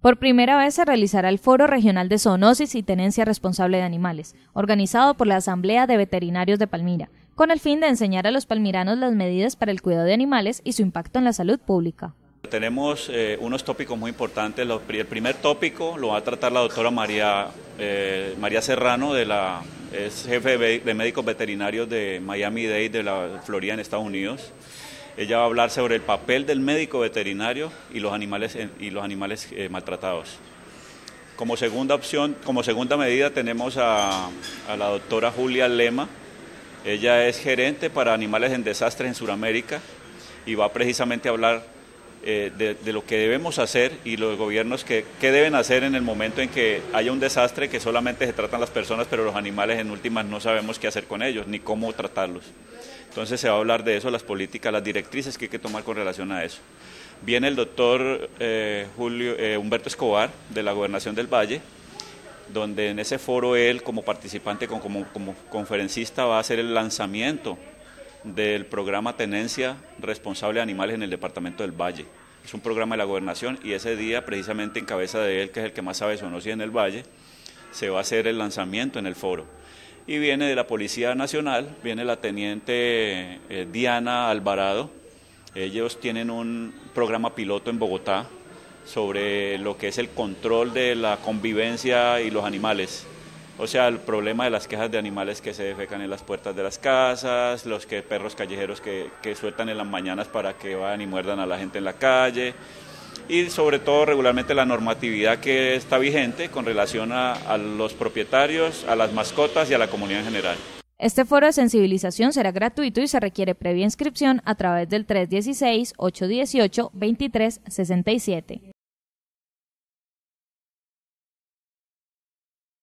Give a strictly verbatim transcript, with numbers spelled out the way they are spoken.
Por primera vez se realizará el Foro Regional de Zoonosis y Tenencia Responsable de Animales, organizado por la Asamblea de Veterinarios de Palmira, con el fin de enseñar a los palmiranos las medidas para el cuidado de animales y su impacto en la salud pública. Tenemos eh, unos tópicos muy importantes. El primer tópico lo va a tratar la doctora María, eh, María Serrano, de la, es jefe de médicos veterinarios de Miami-Dade de la Florida en Estados Unidos. Ella va a hablar sobre el papel del médico veterinario y los animales, y los animales eh, maltratados. Como segunda opción, como segunda medida tenemos a, a la doctora Julia Lema. Ella es gerente para animales en desastres en Sudamérica y va precisamente a hablar eh, de, de lo que debemos hacer y los gobiernos que, que deben hacer en el momento en que haya un desastre, que solamente se tratan las personas, pero los animales en últimas no sabemos qué hacer con ellos ni cómo tratarlos. Entonces se va a hablar de eso, las políticas, las directrices que hay que tomar con relación a eso. Viene el doctor eh, Julio, eh, Humberto Escobar, de la Gobernación del Valle, donde en ese foro él, como participante, como, como, como conferencista, va a hacer el lanzamiento del programa Tenencia Responsable de Animales en el Departamento del Valle. Es un programa de la Gobernación y ese día, precisamente en cabeza de él, que es el que más sabe de zoonosis en el Valle, se va a hacer el lanzamiento en el foro. Y viene de la Policía Nacional, viene la teniente eh, Diana Alvarado. Ellos tienen un programa piloto en Bogotá sobre lo que es el control de la convivencia y los animales. O sea, el problema de las quejas de animales que se defecan en las puertas de las casas, los que, perros callejeros que, que sueltan en las mañanas para que vayan y muerdan a la gente en la calle. Y sobre todo regularmente la normatividad que está vigente con relación a, a los propietarios, a las mascotas y a la comunidad en general. Este foro de sensibilización será gratuito y se requiere previa inscripción a través del tres uno seis, ocho uno ocho, dos tres seis siete.